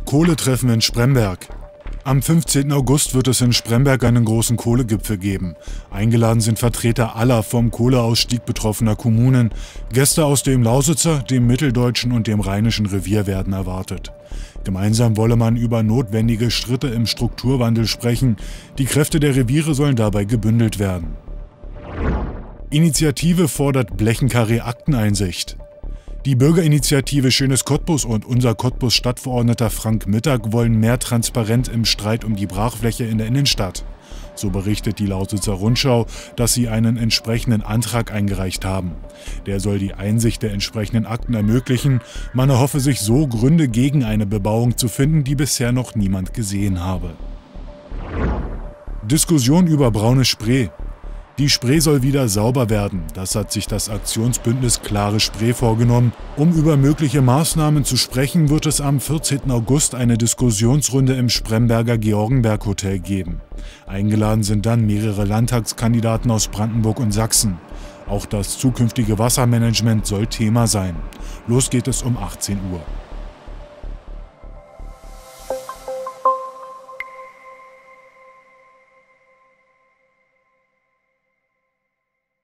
Kohletreffen in Spremberg. Am 15. August wird es in Spremberg einen großen Kohlegipfel geben. Eingeladen sind Vertreter aller vom Kohleausstieg betroffener Kommunen. Gäste aus dem Lausitzer, dem Mitteldeutschen und dem Rheinischen Revier werden erwartet. Gemeinsam wolle man über notwendige Schritte im Strukturwandel sprechen. Die Kräfte der Reviere sollen dabei gebündelt werden. Initiative fordert Blechenkarree-Akteneinsicht. Die Bürgerinitiative Schönes Cottbus und unser Cottbus-Stadtverordneter Frank Mittag wollen mehr Transparenz im Streit um die Brachfläche in der Innenstadt. So berichtet die Lausitzer Rundschau, dass sie einen entsprechenden Antrag eingereicht haben. Der soll die Einsicht der entsprechenden Akten ermöglichen. Man erhoffe sich so, Gründe gegen eine Bebauung zu finden, die bisher noch niemand gesehen habe. Diskussion über braunes Spree. Die Spree soll wieder sauber werden. Das hat sich das Aktionsbündnis Klare Spree vorgenommen. Um über mögliche Maßnahmen zu sprechen, wird es am 14. August eine Diskussionsrunde im Spremberger Georgenberg-Hotel geben. Eingeladen sind dann mehrere Landtagskandidaten aus Brandenburg und Sachsen. Auch das zukünftige Wassermanagement soll Thema sein. Los geht es um 18 Uhr.